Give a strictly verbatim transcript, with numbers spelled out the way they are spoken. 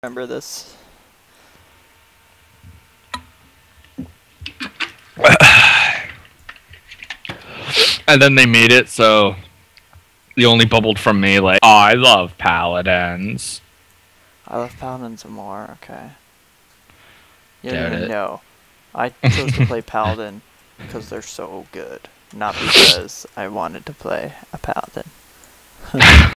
remember this. And then they made it so the only bubbled from me like, oh, I love paladins. I love paladins more. Okay. You don't Doubt even it. know. I chose to play paladin because they're so good, not because I wanted to play a paladin.